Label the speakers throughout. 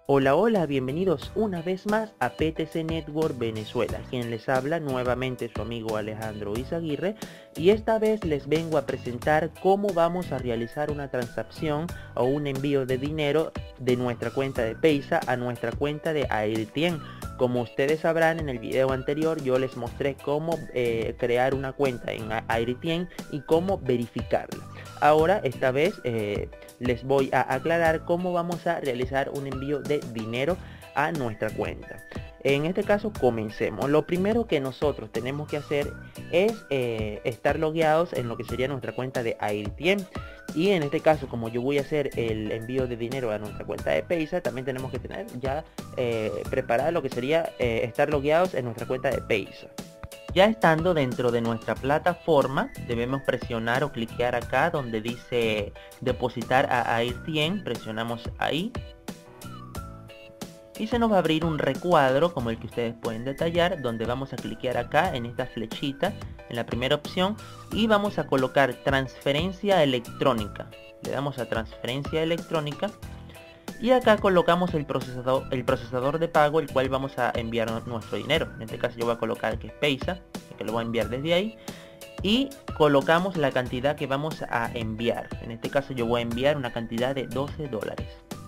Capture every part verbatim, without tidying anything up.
Speaker 1: Hola, hola, bienvenidos una vez más a P T C Network Venezuela. Quien les habla nuevamente su amigo Alejandro Izaguirre, y esta vez les vengo a presentar cómo vamos a realizar una transacción o un envío de dinero de nuestra cuenta de Paysa a nuestra cuenta de Airtien. Como ustedes sabrán, en el video anterior yo les mostré cómo eh, crear una cuenta en Airtien y cómo verificarla. Ahora, esta vez eh, les voy a aclarar cómo vamos a realizar un envío de dinero a nuestra cuenta. En este caso, comencemos. Lo primero que nosotros tenemos que hacer es eh, estar logueados en lo que sería nuestra cuenta de Airtien. Y en este caso, como yo voy a hacer el envío de dinero a nuestra cuenta de Paysa, también tenemos que tener ya eh, preparado lo que sería eh, estar logueados en nuestra cuenta de Paysa. Ya estando dentro de nuestra plataforma, debemos presionar o cliquear acá donde dice depositar a Airtien. Presionamos ahí y se nos va a abrir un recuadro como el que ustedes pueden detallar, donde vamos a cliquear acá en esta flechita en la primera opción y vamos a colocar transferencia electrónica. Le damos a transferencia electrónica y acá colocamos el procesador, el procesador de pago, el cual vamos a enviar nuestro dinero. En este caso yo voy a colocar que es Paysa, que lo voy a enviar desde ahí, y colocamos la cantidad que vamos a enviar. En este caso yo voy a enviar una cantidad de doce dólares.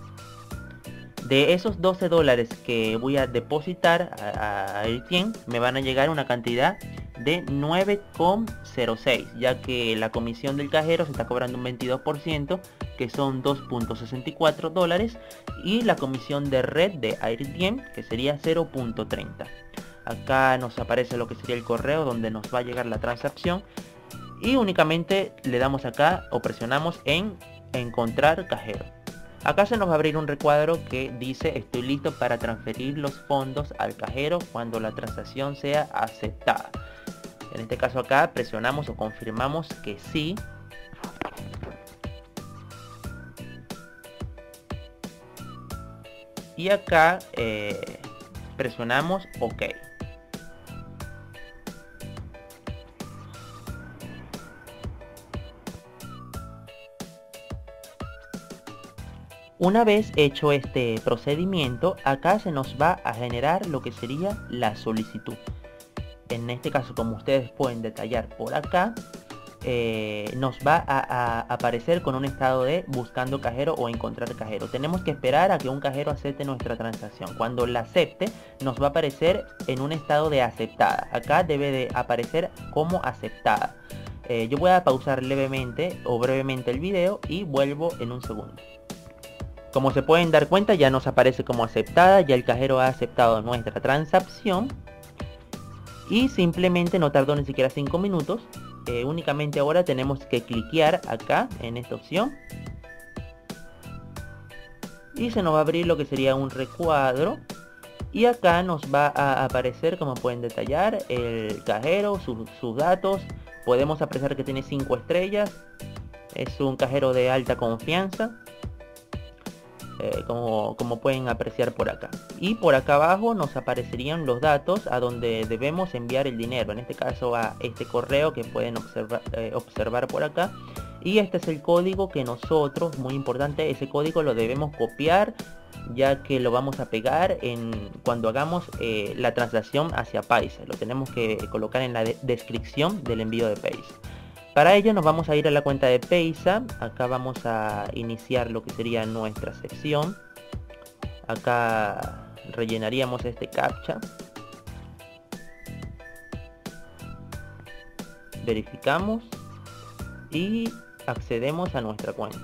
Speaker 1: De esos doce dólares que voy a depositar a Airtien, me van a llegar una cantidad de nueve coma cero seis, ya que la comisión del cajero se está cobrando un veintidós por ciento, que son dos punto sesenta y cuatro dólares, y la comisión de red de Airtien, que sería cero punto treinta. Acá nos aparece lo que sería el correo donde nos va a llegar la transacción, y únicamente le damos acá o presionamos en encontrar cajero. Acá se nos va a abrir un recuadro que dice estoy listo para transferir los fondos al cajero cuando la transacción sea aceptada. En este caso acá presionamos o confirmamos que sí. Y acá eh, presionamos OK. Una vez hecho este procedimiento, acá se nos va a generar lo que sería la solicitud. En este caso, como ustedes pueden detallar por acá, eh, nos va a, a aparecer con un estado de buscando cajero o encontrar cajero. Tenemos que esperar a que un cajero acepte nuestra transacción. Cuando la acepte, nos va a aparecer en un estado de aceptada. Acá debe de aparecer como aceptada. Eh, yo voy a pausar levemente o brevemente el video y vuelvo en un segundo. Como se pueden dar cuenta, ya nos aparece como aceptada, ya el cajero ha aceptado nuestra transacción. Y simplemente no tardó ni siquiera cinco minutos. Eh, únicamente ahora tenemos que cliquear acá en esta opción. Y se nos va a abrir lo que sería un recuadro. Y acá nos va a aparecer, como pueden detallar, el cajero, su, sus datos. Podemos apreciar que tiene cinco estrellas. Es un cajero de alta confianza. Eh, como, como pueden apreciar por acá, y por acá abajo nos aparecerían los datos a donde debemos enviar el dinero, en este caso a este correo que pueden observar, eh, observar por acá, y este es el código que nosotros, muy importante, ese código lo debemos copiar, ya que lo vamos a pegar en cuando hagamos eh, la transacción hacia Paysa. Lo tenemos que colocar en la de descripción del envío de Paysa. Para ello nos vamos a ir a la cuenta de Paysa. Acá vamos a iniciar lo que sería nuestra sección. Acá rellenaríamos este captcha. Verificamos y accedemos a nuestra cuenta.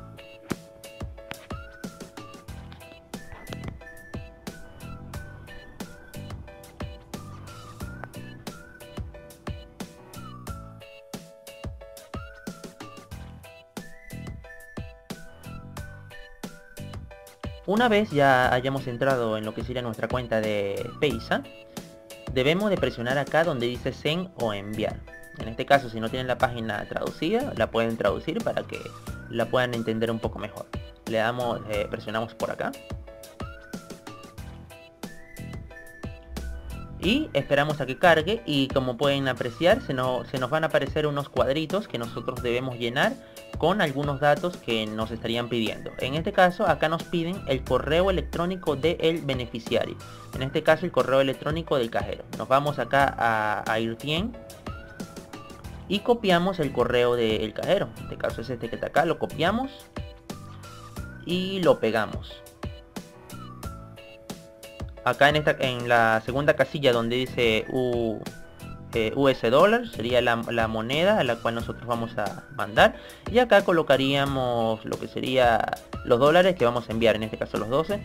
Speaker 1: Una vez ya hayamos entrado en lo que sería nuestra cuenta de Paysa, debemos de presionar acá donde dice send o enviar. En este caso, si no tienen la página traducida, la pueden traducir para que la puedan entender un poco mejor. Le damos, eh, presionamos por acá y esperamos a que cargue, y como pueden apreciar se, no, se nos van a aparecer unos cuadritos que nosotros debemos llenar con algunos datos que nos estarían pidiendo. En este caso acá nos piden el correo electrónico del beneficiario, en este caso el correo electrónico del cajero. Nos vamos acá a Airtien y copiamos el correo del cajero. En este caso es este que está acá, lo copiamos y lo pegamos acá en esta, en la segunda casilla donde dice U, eh, U S dólar, sería la, la moneda a la cual nosotros vamos a mandar, y acá colocaríamos lo que sería los dólares que vamos a enviar, en este caso los doce.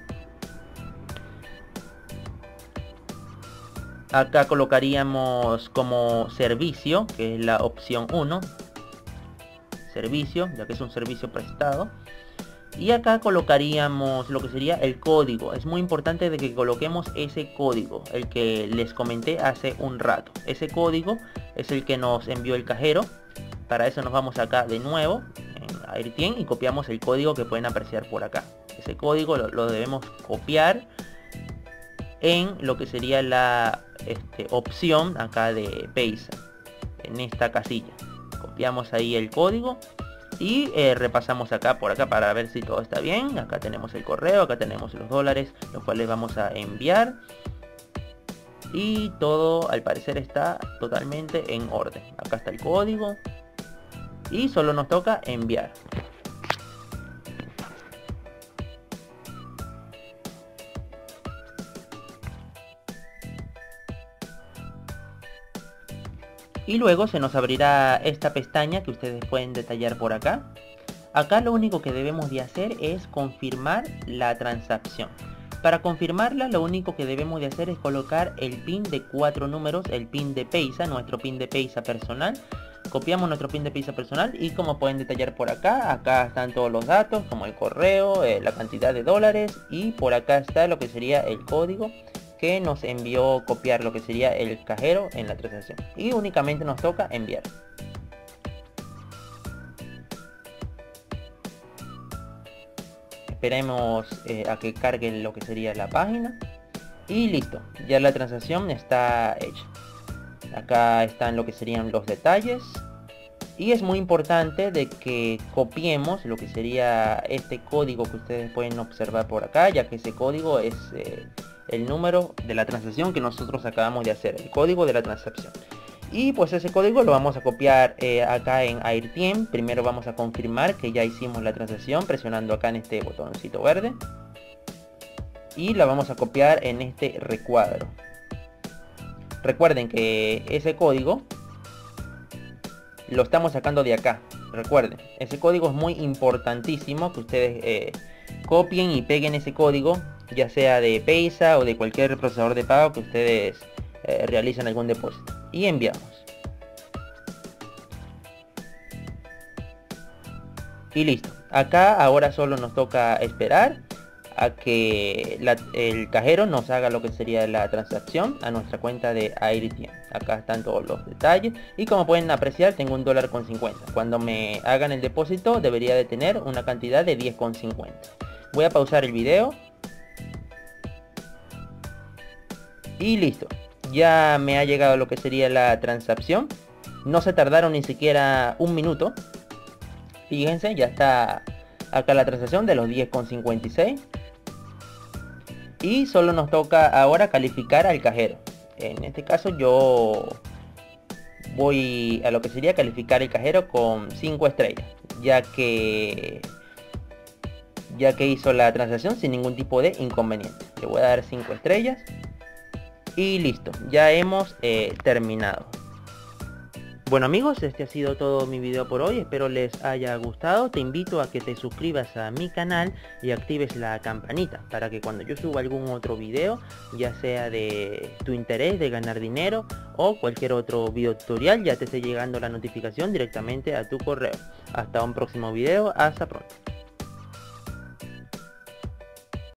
Speaker 1: Acá colocaríamos como servicio, que es la opción uno, servicio, ya que es un servicio prestado. Y acá colocaríamos lo que sería el código. Es muy importante de que coloquemos ese código, el que les comenté hace un rato. Ese código es el que nos envió el cajero. Para eso nos vamos acá de nuevo en Airtien y copiamos el código que pueden apreciar por acá. Ese código lo, lo debemos copiar en lo que sería la este, opción acá de Paisa, en esta casilla. Copiamos ahí el código y eh, repasamos acá por acá para ver si todo está bien. Acá tenemos el correo, acá tenemos los dólares, los cuales vamos a enviar, y todo al parecer está totalmente en orden. Acá está el código y solo nos toca enviar. Y luego se nos abrirá esta pestaña que ustedes pueden detallar por acá. Acá lo único que debemos de hacer es confirmar la transacción. Para confirmarla lo único que debemos de hacer es colocar el pin de cuatro números, el pin de Paisa, nuestro pin de Paisa personal. Copiamos nuestro pin de Paisa personal y como pueden detallar por acá, acá están todos los datos como el correo, eh, la cantidad de dólares, y por acá está lo que sería el código que nos envió copiar lo que sería el cajero en la transacción, y únicamente nos toca enviar. Esperemos eh, a que cargue lo que sería la página y listo, ya la transacción está hecha. Acá están lo que serían los detalles, y es muy importante de que copiemos lo que sería este código que ustedes pueden observar por acá, ya que ese código es eh, el número de la transacción que nosotros acabamos de hacer, el código de la transacción. Y pues ese código lo vamos a copiar eh, acá en Airtien. Primero vamos a confirmar que ya hicimos la transacción presionando acá en este botoncito verde, y la vamos a copiar en este recuadro. Recuerden que ese código lo estamos sacando de acá. Recuerden, ese código es muy importantísimo que ustedes eh, copien y peguen ese código, ya sea de Paisa o de cualquier procesador de pago que ustedes eh, realicen algún depósito, y enviamos. Y listo. Acá ahora solo nos toca esperar a que la, el cajero nos haga lo que sería la transacción a nuestra cuenta de Airtien. Acá están todos los detalles y como pueden apreciar tengo un dólar con cincuenta. Cuando me hagan el depósito debería de tener una cantidad de diez con cincuenta. Voy a pausar el video y listo, ya me ha llegado lo que sería la transacción. No se tardaron ni siquiera un minuto. Fíjense, ya está acá la transacción de los diez con cincuenta y seis. Y solo nos toca ahora calificar al cajero. En este caso yo voy a lo que sería calificar el cajero con cinco estrellas, ya que ya que hizo la transacción sin ningún tipo de inconveniente. Le voy a dar cinco estrellas y listo, ya hemos eh, terminado. Bueno amigos, este ha sido todo mi video por hoy, espero les haya gustado. Te invito a que te suscribas a mi canal y actives la campanita para que cuando yo suba algún otro video, ya sea de tu interés de ganar dinero o cualquier otro video tutorial, ya te esté llegando la notificación directamente a tu correo. Hasta un próximo video, hasta pronto.